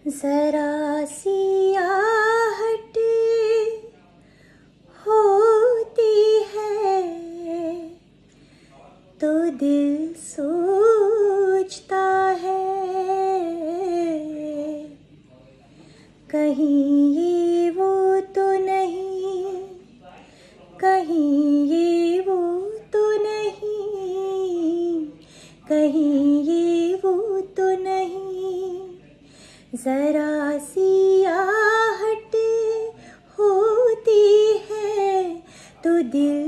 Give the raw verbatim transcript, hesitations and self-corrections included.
जरा सी आहट होती है तो दिल सोचता है, कहीं ये वो तो नहीं, कहीं ये वो तो नहीं, कहीं ये वो तो नहीं। जरा सी आहट होती है तो दिल